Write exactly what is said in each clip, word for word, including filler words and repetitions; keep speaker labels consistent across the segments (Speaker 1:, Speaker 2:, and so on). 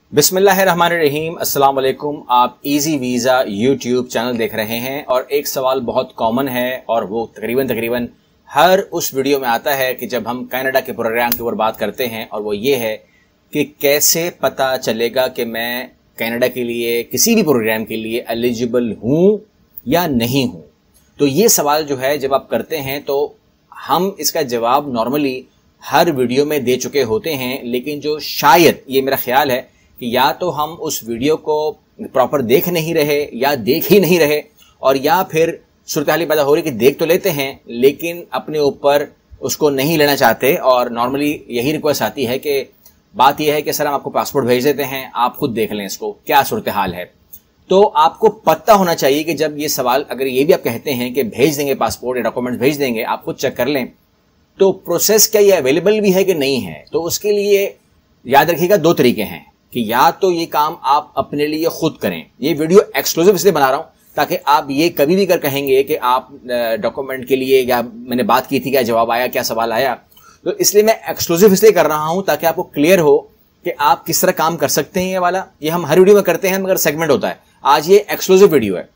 Speaker 1: बिस्मिल्लाहिर्रहमानिर्रहीम, अस्सलाम वालेकुम। आप इजी वीज़ा यूट्यूब चैनल देख रहे हैं और एक सवाल बहुत कॉमन है और वो तकरीबन तकरीबन हर उस वीडियो में आता है कि जब हम कनाडा के प्रोग्राम के ऊपर बात करते हैं, और वो ये है कि कैसे पता चलेगा कि मैं कनाडा के लिए किसी भी प्रोग्राम के लिए एलिजिबल हूँ या नहीं हूँ। तो ये सवाल जो है जब आप करते हैं तो हम इसका जवाब नॉर्मली हर वीडियो में दे चुके होते हैं, लेकिन जो शायद ये मेरा ख्याल है कि या तो हम उस वीडियो को प्रॉपर देख नहीं रहे या देख ही नहीं रहे, और या फिर सूरत हाल पैदा हो रही कि देख तो लेते हैं लेकिन अपने ऊपर उसको नहीं लेना चाहते। और नॉर्मली यही रिक्वेस्ट आती है कि बात यह है कि सर हम आपको पासपोर्ट भेज देते हैं, आप खुद देख लें इसको क्या सूरत हाल है। तो आपको पता होना चाहिए कि जब ये सवाल, अगर ये भी आप कहते हैं कि भेज देंगे पासपोर्ट या डॉक्यूमेंट्स भेज देंगे, आप खुद चेक कर लें, तो प्रोसेस क्या ये अवेलेबल भी है कि नहीं है। तो उसके लिए याद रखिएगा दो तरीके हैं कि या तो ये काम आप अपने लिए खुद करें। ये वीडियो एक्सक्लूसिव इसलिए बना रहा हूं ताकि आप ये कभी भी कर कहेंगे कि आप डॉक्यूमेंट के लिए या मैंने बात की थी, क्या जवाब आया, क्या सवाल आया, तो इसलिए मैं एक्सक्लूसिव इसलिए कर रहा हूं ताकि आपको क्लियर हो कि आप किस तरह काम कर सकते हैं। ये वाला ये हम हर वीडियो में करते हैं मगर सेगमेंट होता है। आज ये एक्सक्लूसिव वीडियो है।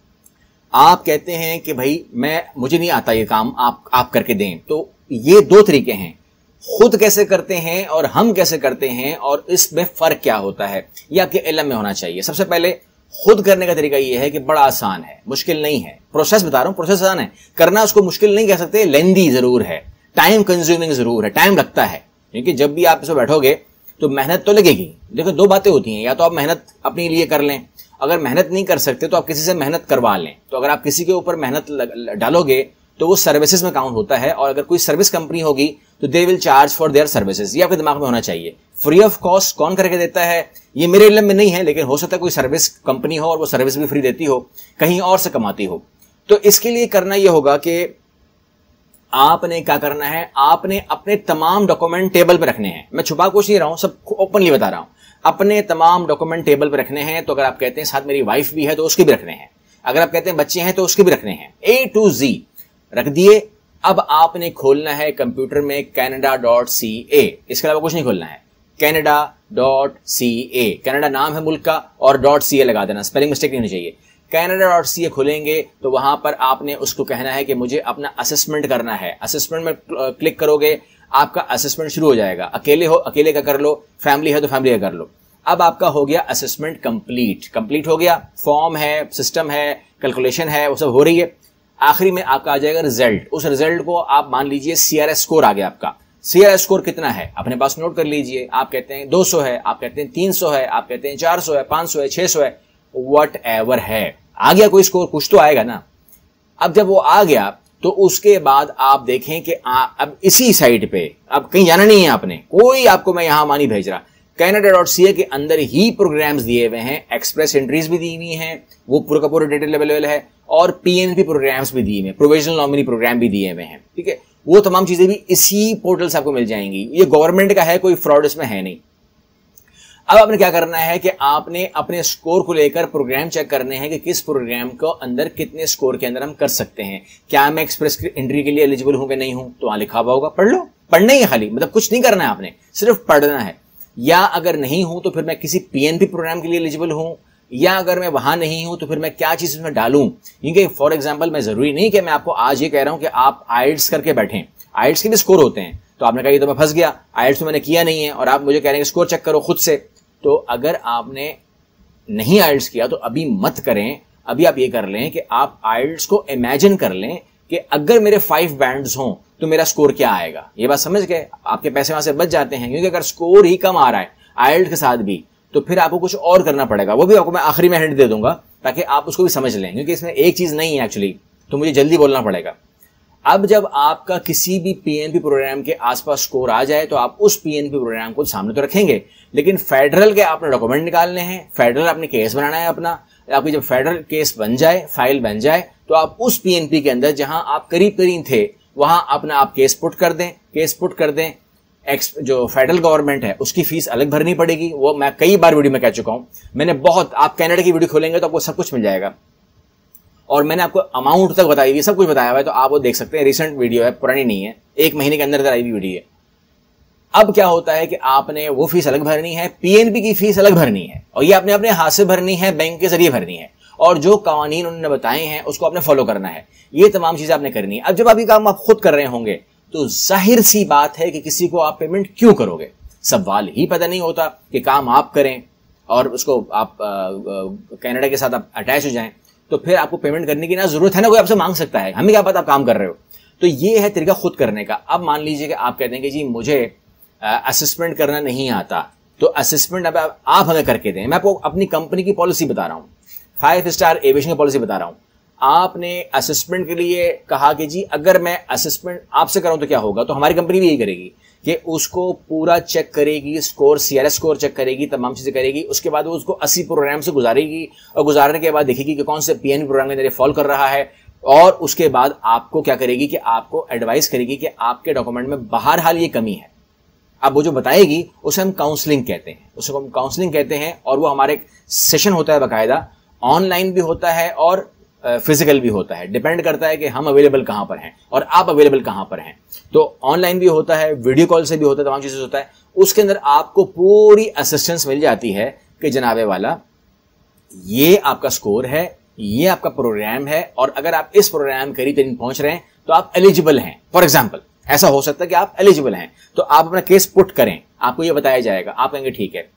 Speaker 1: आप कहते हैं कि भाई मैं मुझे नहीं आता ये काम, आप आप करके दें। तो ये दो तरीके हैं, खुद कैसे करते हैं और हम कैसे करते हैं, और इसमें फर्क क्या होता है ये आपके इल्म में होना चाहिए। सबसे पहले खुद करने का तरीका ये है कि बड़ा आसान है, मुश्किल नहीं है। प्रोसेस बता रहा हूं, प्रोसेस आसान है, करना उसको मुश्किल नहीं कह सकते। लेंदी जरूर है, टाइम कंज्यूमिंग जरूर है, टाइम लगता है, क्योंकि जब भी आप इसमें बैठोगे तो मेहनत तो लगेगी। देखो दो बातें होती हैं, या तो आप मेहनत अपने लिए कर लें, अगर मेहनत नहीं कर सकते तो आप किसी से मेहनत करवा लें। तो अगर आप किसी के ऊपर मेहनत डालोगे तो वो सर्विसेज में काउंट होता है, और अगर कोई सर्विस कंपनी होगी तो they will charge for their services. ये आपके दिमाग में होना चाहिए। फ्री ऑफ कॉस्ट कौन करके देता है ये मेरे इल्म में नहीं है, लेकिन हो सकता है कोई सर्विस कंपनी हो और वो सर्विस भी फ्री देती हो, कहीं और से कमाती हो। तो इसके लिए करना ये होगा कि आपने क्या करना है, आपने अपने तमाम डॉक्यूमेंट टेबल पर रखने हैं। मैं छुपा कुछ नहीं रहा हूं, सब ओपनली बता रहा हूं। अपने तमाम डॉक्यूमेंट टेबल पर रखने हैं। तो अगर आप कहते हैं साथ मेरी वाइफ भी है तो उसके भी रखने हैं, अगर आप कहते हैं बच्चे हैं तो उसके भी रखने हैं, ए टू जी रख दिए। अब आपने खोलना है कंप्यूटर में कैनेडा डॉट सी ए, इसके अलावा कुछ नहीं खोलना है। Canada dot C A, Canada नाम है मुल्क का, और डॉट सी ए लगा देना, स्पेलिंग मिस्टेक नहीं होनी चाहिए। कैनेडा डॉट सी ए खोलेंगे तो वहां पर आपने उसको कहना है कि मुझे अपना असेसमेंट करना है। असेसमेंट में क्लिक करोगे आपका असेसमेंट शुरू हो जाएगा। अकेले हो अकेले का कर लो, फैमिली है तो फैमिली का कर लो। अब आपका हो गया असेसमेंट कंप्लीट, कंप्लीट हो गया। फॉर्म है, सिस्टम है, कैलकुलेशन है, वो सब हो रही है। आखिरी में आपका आ जाएगा रिजल्ट। उस रिजल्ट को आप मान लीजिए सीआरएस स्कोर आ गया आपका। सीआरएस स्कोर कितना है अपने पास नोट कर लीजिए। आप कहते हैं दो सौ है, आप कहते हैं तीन सौ है, आप कहते हैं चार सौ है, पांच सौ है, छह सौ है, वट एवर है, आ गया कोई स्कोर, कुछ तो आएगा ना। अब जब वो आ गया तो उसके बाद आप देखें कि आ, अब इसी साइट पे, अब कहीं जाना नहीं है आपने, कोई आपको मैं यहां मानी भेज रहा, कैनेडा डॉट सी ए के अंदर ही प्रोग्राम्स दिए हुए हैं। एक्सप्रेस एंट्रीज भी दी हुई हैं, वो पूरा का पूरा डिटेल अवेलेबल है, और पीएनपी प्रोग्राम्स भी दिए हुए हैं, प्रोविजनल नॉमिनी प्रोग्राम भी दिए हुए हैं। ठीक है, वो तमाम चीजें भी इसी पोर्टल से आपको मिल जाएंगी। ये गवर्नमेंट का है, कोई फ्रॉड इसमें है नहीं। अब आपने क्या करना है कि आपने अपने स्कोर को लेकर प्रोग्राम चेक करने हैं कि किस प्रोग्राम को अंदर कितने स्कोर के अंदर हम कर सकते हैं। क्या मैं एक्सप्रेस एंट्री के लिए एलिजिबल हूं कि नहीं हूं, तो वहां लिखा हुआ होगा, पढ़ लो। पढ़ना ही है खाली, मतलब कुछ नहीं करना है आपने, सिर्फ पढ़ना है। या अगर नहीं हूं तो फिर मैं किसी पीएनपी प्रोग्राम के लिए एलिजिबल हूं, या अगर मैं वहां नहीं हूं तो फिर मैं क्या चीज उसमें डालूं। क्योंकि फॉर एग्जांपल मैं जरूरी नहीं कि मैं आपको आज ये कह रहा हूं कि आप आइल्स करके बैठें, आइल्स के भी स्कोर होते हैं। तो आपने कहा ये तो मैं फंस गया, आइल्स तो मैंने किया नहीं है और आप मुझे कह रहे हैं स्कोर चेक करो खुद से। तो अगर आपने नहीं आइल्स किया तो अभी मत करें। अभी आप ये कर लें कि आप आइल्स को इमेजिन कर लें कि अगर मेरे फाइव बैंड्स हों तो मेरा स्कोर क्या आएगा। ये बात समझ गए, आपके पैसे वहां से बच जाते हैं। क्योंकि अगर स्कोर ही कम आ रहा है आइल्स के साथ भी, तो फिर आपको कुछ और करना पड़ेगा। वो भी आपको मैं आखिरी में हिंट दे दूंगा ताकि आप उसको भी समझ लें, क्योंकि इसमें एक चीज नहीं है एक्चुअली, तो मुझे जल्दी बोलना पड़ेगा। अब जब आपका किसी भी पीएनपी प्रोग्राम के आसपास स्कोर आ जाए तो आप उस पीएनपी प्रोग्राम को सामने तो रखेंगे, लेकिन फेडरल के आपने डॉक्यूमेंट निकालने हैं, फेडरल आपने केस बनाना है अपना। आपकी जब फेडरल केस बन जाए, फाइल बन जाए, तो आप उस पीएनपी के अंदर जहां आप करीब करीब थे वहां अपना आप केस पुट कर दें। केस पुट कर दें, एक्स जो फेडरल गवर्नमेंट है उसकी फीस अलग भरनी पड़ेगी। वो मैं कई बार वीडियो में कह चुका हूं, मैंने बहुत, आप कनाडा की वीडियो खोलेंगे तो आपको सब कुछ मिल जाएगा, और मैंने आपको अमाउंट तक बताई हुई, सब कुछ बताया हुआ है, तो आप वो देख सकते हैं। रिसेंट वीडियो है, पुरानी नहीं है, एक महीने के अंदर आई हुई वीडियो है। अब क्या होता है कि आपने वो फीस अलग भरनी है, पीएनबी की फीस अलग भरनी है, और ये आपने अपने हाथ से भरनी है, बैंक के जरिए भरनी है, और जो कानून उन्होंने बताए हैं उसको आपने फॉलो करना है। ये तमाम चीजें आपने करनी है। अब जब आप ये काम आप खुद कर रहे होंगे तो जाहिर सी बात है कि किसी को आप पेमेंट क्यों करोगे। सवाल ही पैदा नहीं होता कि काम आप करें और उसको आप कनाडा के साथ आप अटैच हो जाएं, तो फिर आपको पेमेंट करने की ना जरूरत है ना, कोई आपसे मांग सकता है, हमें क्या पता आप काम कर रहे हो। तो ये है तरीका खुद करने का। अब मान लीजिए कि आप कहते हैं कि जी मुझे असेसमेंट करना नहीं आता, तो असेसमेंट अब आप हमें करके दें। मैं आपको अपनी कंपनी की पॉलिसी बता रहा हूँ, फाइव स्टार एविएशन की पॉलिसी बता रहा हूँ। आपने असेसमेंट के लिए कहा कि जी अगर मैं असेसमेंट आपसे कराऊं तो क्या होगा, तो हमारी कंपनी भी यही करेगी कि उसको पूरा चेक करेगी, स्कोर सीआरएस स्कोर चेक करेगी, तमाम चीजें करेगी। उसके बाद वो उसको अस्सी प्रोग्राम से गुजारेगी और गुजारने के बाद देखेगी कि कौन से पीएनबी प्रोग्राम के अंदर फॉल कर रहा है, और उसके बाद आपको क्या करेगी कि आपको एडवाइस करेगी कि आपके डॉक्यूमेंट में बहरहाल ये कमी है। अब वो जो बताएगी उसे हम काउंसलिंग कहते हैं, उसे हम काउंसलिंग कहते हैं। और वो हमारे सेशन होता है बाकायदा, ऑनलाइन भी होता है और फिजिकल भी होता है, डिपेंड करता है कि हम अवेलेबल कहां पर हैं और आप अवेलेबल कहां पर हैं। तो ऑनलाइन भी होता है, वीडियो कॉल से भी होता है, तमाम चीजें होता है। उसके अंदर आपको पूरी असिस्टेंस मिल जाती है कि जनाबे वाला ये आपका स्कोर है, ये आपका प्रोग्राम है, और अगर आप इस प्रोग्राम करीब तरीन पहुंच रहे हैं तो आप एलिजिबल हैं। फॉर एग्जाम्पल ऐसा हो सकता है कि आप एलिजिबल हैं, तो आप अपना केस पुट करें, आपको ये बताया जाएगा, आप कहेंगे ठीक है।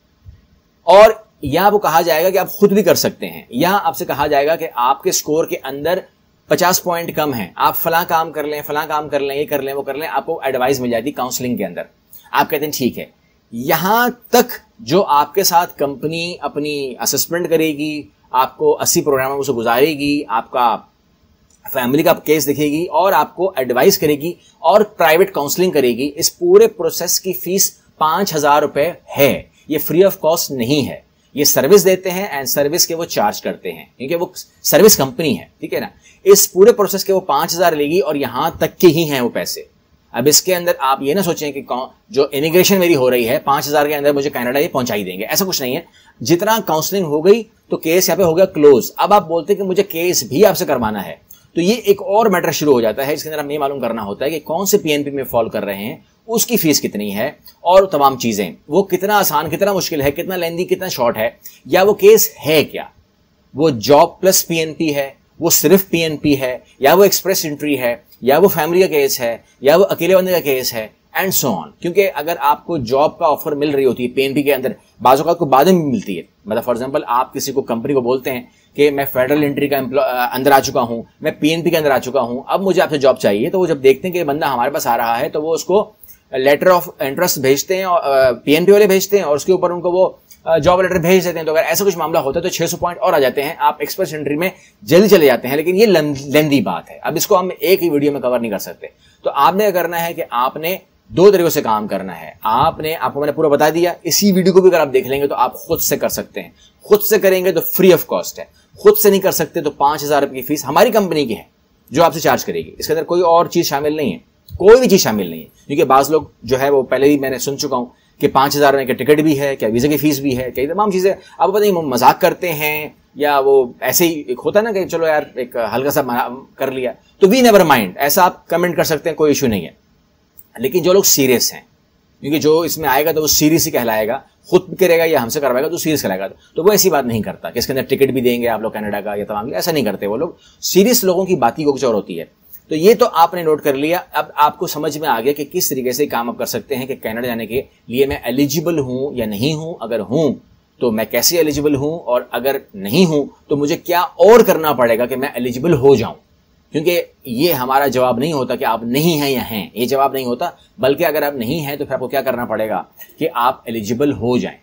Speaker 1: और या वो कहा जाएगा कि आप खुद भी कर सकते हैं, या आपसे कहा जाएगा कि आपके स्कोर के अंदर पचास पॉइंट कम है, आप फला काम कर लें, फला काम कर लें, ये कर लें, वो कर लें। आपको एडवाइस मिल जाती है काउंसलिंग के अंदर। आप कहते हैं ठीक है। यहां तक जो आपके साथ कंपनी अपनी असेसमेंट करेगी, आपको अस्सी प्रोग्रामों से गुजारेगी, आपका फैमिली का केस देखेगी और आपको एडवाइस करेगी और प्राइवेट काउंसलिंग करेगी। इस पूरे प्रोसेस की फीस पांच हजार रुपए है। ये फ्री ऑफ कॉस्ट नहीं है, ये सर्विस देते हैं एंड सर्विस के वो चार्ज करते हैं, क्योंकि वो सर्विस कंपनी है, ठीक है ना। इस पूरे प्रोसेस के वो पांच हजार लेगी और यहां तक के ही हैं वो पैसे। अब इसके अंदर आप ये ना सोचें कि जो इमिग्रेशन मेरी हो रही है पांच हजार के अंदर मुझे कनाडा ये पहुंचाई देंगे, ऐसा कुछ नहीं है। जितना काउंसलिंग हो गई तो केस यहाँ पे हो गया क्लोज। अब आप बोलते हैं कि मुझे केस भी आपसे करवाना है, तो ये एक और मैटर शुरू हो जाता है। इसके अंदर हमें ये मालूम करना होता है कि कौन से पीएनपी में फॉल कर रहे हैं, उसकी फीस कितनी है, और तमाम चीजें, वो कितना आसान, कितना मुश्किल है, कितना लेंदी, कितना शॉर्ट है, या वो केस है क्या, वो जॉब प्लस पीएनपी है, वो सिर्फ पीएनपी है, या वो एक्सप्रेस एंट्री है, या वो फैमिली का केस है, या वो अकेले बंदे का केस है, एंड सो ऑन। क्योंकि अगर आपको जॉब का ऑफर मिल रही होती है पीएनपी के अंदर, बाजू का आपको बाद में मिलती है। मतलब फॉर एग्जांपल आप किसी को कंपनी को बोलते हैं कि मैं फेडरल एंट्री का अंदर आ चुका हूं, मैं पीएनपी के अंदर आ चुका हूं, अब मुझे आपसे जॉब चाहिए। तो वो जब देखते हैं कि बंदा हमारे पास आ रहा है तो वो उसको लेटर ऑफ इंटरेस्ट भेजते हैं, पीएनपी वाले भेजते हैं, और उसके ऊपर उनको वो जॉब लेटर भेज देते हैं। तो अगर ऐसा कुछ मामला होता है तो छह सौ पॉइंट और आ जाते हैं, आप एक्सप्रेस एंट्री में जल्दी चले जाते हैं। लेकिन ये लेंदी बात है, अब इसको हम एक ही वीडियो में कवर नहीं कर सकते। तो आपने करना है कि आपने दो तरीकों से काम करना है। आपने आपको मैंने पूरा बता दिया, इसी वीडियो को भी अगर आप देख लेंगे तो आप खुद से कर सकते हैं। खुद से करेंगे तो फ्री ऑफ कॉस्ट है, खुद से नहीं कर सकते तो पांच हजार रुपए की फीस हमारी कंपनी की है जो आपसे चार्ज करेगी। इसके अंदर कोई और चीज शामिल नहीं है, कोई भी चीज शामिल नहीं है। क्योंकि बाज लोग जो है वो पहले ही मैंने सुन चुका हूं कि पांच हजार रुपए का टिकट भी है, क्या वीजा की फीस भी है, क्या तमाम चीजें। अब पता नहीं मजाक करते हैं या वो ऐसे ही एक होता है ना कि चलो यार एक हल्का सा कर लिया, तो वी नेवर माइंड, ऐसा आप कमेंट कर सकते हैं, कोई इशू नहीं है। लेकिन जो लोग सीरियस हैं, क्योंकि जो इसमें आएगा तो वो सीरियस ही कहलाएगा, खुद भी करेगा या हमसे करवाएगा तो सीरियस कहलाएगा। तो वो ऐसी बात नहीं करता कि इसके अंदर टिकट भी देंगे आप लोग कनाडा का या तमाम, ऐसा नहीं करते वो लोग। सीरियस लोगों की बात ही कुछ और होती है। तो ये तो आपने नोट कर लिया। अब आपको समझ में आ गया कि किस तरीके से काम आप कर सकते हैं कि कनाडा जाने के लिए मैं एलिजिबल हूं या नहीं हूं। अगर हूं तो मैं कैसे एलिजिबल हूं, और अगर नहीं हूं तो मुझे क्या और करना पड़ेगा कि मैं एलिजिबल हो जाऊं। क्योंकि ये हमारा जवाब नहीं होता कि आप नहीं हैं या हैं, ये जवाब नहीं होता, बल्कि अगर आप नहीं हैं तो फिर आपको क्या करना पड़ेगा कि आप एलिजिबल हो जाएं।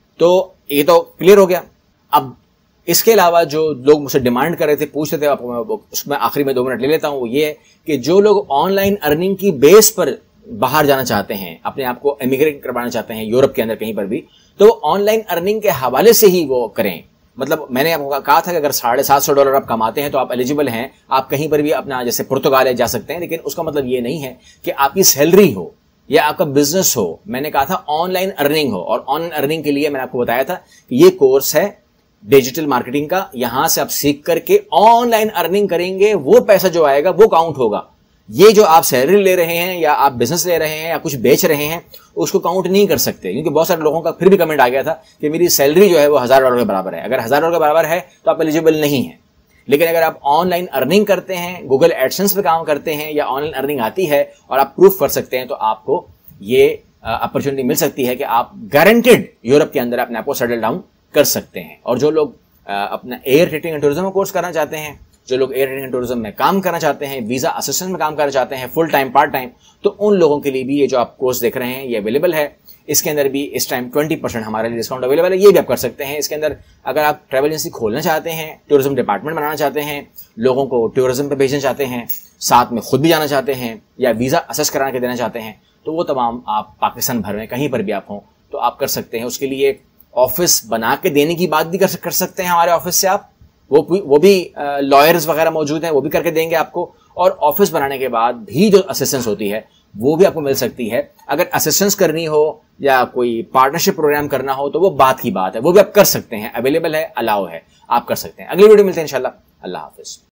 Speaker 1: तो ये तो क्लियर हो गया। अब इसके अलावा जो लोग मुझसे डिमांड कर रहे थे, पूछ रहे थे, आपको उसमें आखिरी में दो मिनट ले लेता हूं। वो ये है कि जो लोग ऑनलाइन अर्निंग की बेस पर बाहर जाना चाहते हैं, अपने आप को इमिग्रेट करवाना चाहते हैं यूरोप के अंदर कहीं पर भी, तो ऑनलाइन अर्निंग के हवाले से ही वो करें। मतलब मैंने आपको कहा था कि अगर साढ़े सात सौ डॉलर आप कमाते हैं तो आप एलिजिबल हैं, आप कहीं पर भी अपना जैसे पुर्तगाल जा सकते हैं। लेकिन उसका मतलब ये नहीं है कि आपकी सैलरी हो या आपका बिजनेस हो। मैंने कहा था ऑनलाइन अर्निंग हो, और ऑनलाइन अर्निंग के लिए मैंने आपको बताया था कि ये कोर्स है डिजिटल मार्केटिंग का। यहां से आप सीख करके ऑनलाइन अर्निंग करेंगे, वो पैसा जो आएगा वो काउंट होगा। ये जो आप सैलरी ले रहे हैं या आप बिजनेस ले रहे हैं या कुछ बेच रहे हैं उसको काउंट नहीं कर सकते, क्योंकि बहुत सारे लोगों का फिर भी कमेंट आ गया था कि मेरी सैलरी जो है वो हजार डॉलर के बराबर है। अगर हजार डॉलर के बराबर है तो आप एलिजिबल नहीं है। लेकिन अगर आप ऑनलाइन अर्निंग करते हैं, गूगल एडसेंस पे काम करते हैं या ऑनलाइन अर्निंग आती है और आप प्रूफ कर सकते हैं, तो आपको ये अपॉर्चुनिटी मिल सकती है कि आप गारंटेड यूरोप के अंदर अपने आप को सेटल डाउन कर सकते हैं। और जो लोग अपना air ticketing and tourism course करना चाहते हैं, जो लोग एयर टिकटिंग एंड टूरिज्म में काम करना चाहते हैं, वीजा असिस्टेंट में काम करना चाहते हैं, फुल टाइम पार्ट टाइम, तो उन लोगों के लिए भी ये जो आप कोर्स देख रहे हैं ये अवेलेबल है। इसके अंदर भी इस टाइम ट्वेंटी परसेंट हमारे लिए डिस्काउंट अवेलेबल है, ये भी आप कर सकते हैं। इसके अंदर अगर आप ट्रैवल एजेंसी खोलना चाहते हैं, टूरिज्म डिपार्टमेंट बनाना चाहते हैं, लोगों को टूरिज्म पे भेजना चाहते हैं, साथ में खुद भी जाना चाहते हैं या वीजा असेस करा के देना चाहते हैं, तो वो तमाम आप पाकिस्तान भर में कहीं पर भी आप हों तो आप कर सकते हैं। उसके लिए ऑफिस बना के देने की बात भी कर, कर सकते हैं हमारे ऑफिस से आप, वो वो भी लॉयर्स वगैरह मौजूद हैं, वो भी करके देंगे आपको। और ऑफिस बनाने के बाद भी जो असिस्टेंस होती है वो भी आपको मिल सकती है। अगर असिस्टेंस करनी हो या कोई पार्टनरशिप प्रोग्राम करना हो तो वो बात की बात है, वो भी आप कर सकते हैं, अवेलेबल है, अलाउ है, आप कर सकते हैं। अगली वीडियो मिलते हैं इंशाल्लाह। अल्लाह हाफिज।